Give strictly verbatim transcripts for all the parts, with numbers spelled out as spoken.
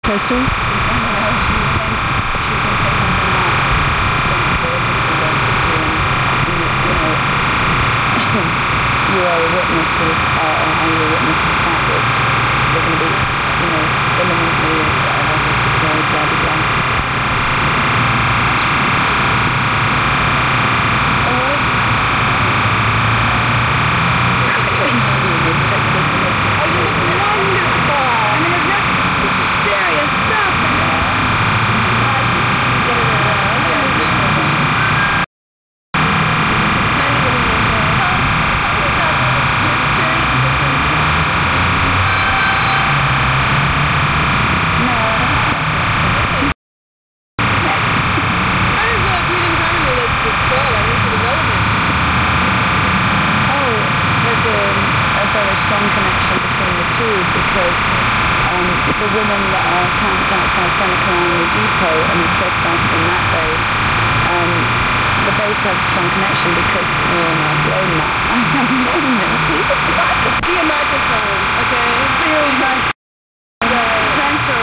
Testing? No, no, she was saying, she was going to say something about sense of urgency, basically, and, and you know, you are a witness to the, uh, are you a witness to the fact that they're going to be, you know, imminently, whatever, deployed, blah, blah, blah. Interview with just dismiss. Oh, you look wonderful. I mean, there's no, this is serious stuff. Yeah. Uh, should we get it around? Yeah, this one. Maybe we'll miss it. Tell us, tell us about your experiences at Seneca County. No, okay. Next. How does uh, Green Encampment relate to this trail? I mean, to the relevance? Oh, there's a, a very strong connection between the two because um, the women that are camped outside Seneca County depot and have trespassed in that base, um, the base has a strong connection because, oh, no, I've blown that. I've blown it. See, this microphone. Be a microphone, okay? Feel my center.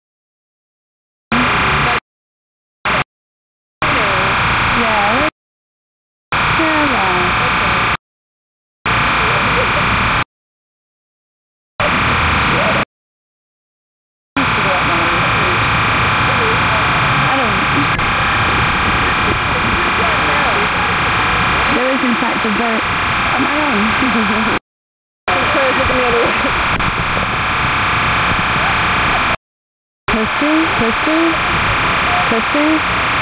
You know, Yeah. Yeah, right. that's it. I used to go out when I interviewed. I don't. There is, in fact, a very. Am I on? Claire's looking the other way. Testing? Testing? Testing?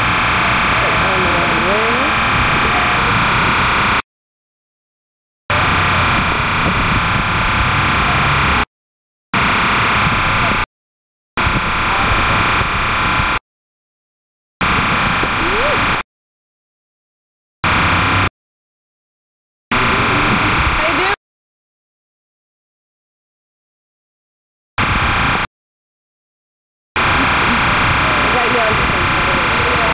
How you doing? Right, yeah.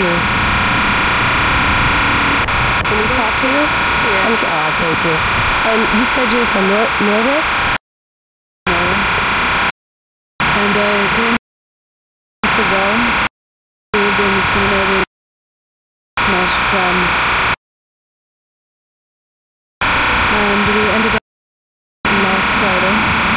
you. Can we talk to you? Yeah. I'm, oh, thank you. And you said you were from Nor- Norway? And I came to Rome. We've been Scandinavian smash from, and we ended up last Friday.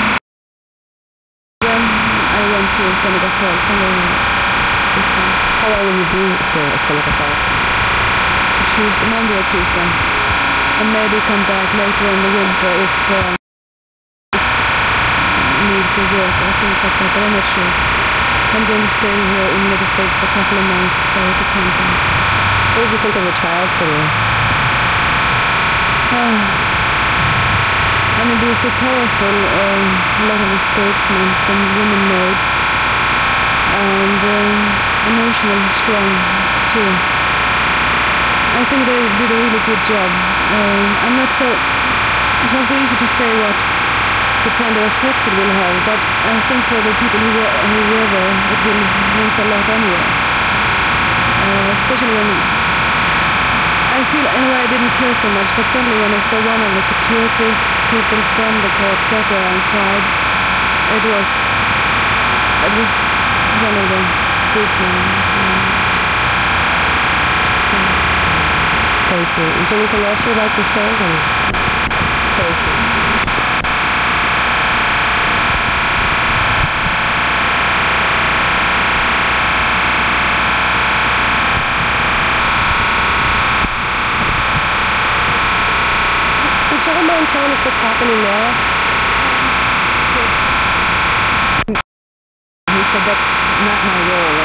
Then I went to Seneca County just now. How long will you be here at Seneca County? To Tuesday, Monday or Tuesday, and maybe come back later in the winter if uh, it's need for work or things like that, but I'm not sure. I'm going to stay here in the United States for a couple of months, so it depends on. What did you think of the trial today? Uh, I mean, they were so powerful, uh, a lot of mistakes men and women made, and uh, emotional, strong too. I think they did a really good job. Uh, I'm not so, it's not so easy to say what, what kind of effect it will have, but I think for the people who were, who were there, it will means a lot anyway. Uh, especially when I feel, in a way, I didn't care so much, but suddenly when I saw one of the security people from the court sat there and cried, it was, it was one of the big ones. So. Thank you. Is there anything else you'd like to say? Then? Thank you. Would you all mind telling us what's happening now? He said that's not my role.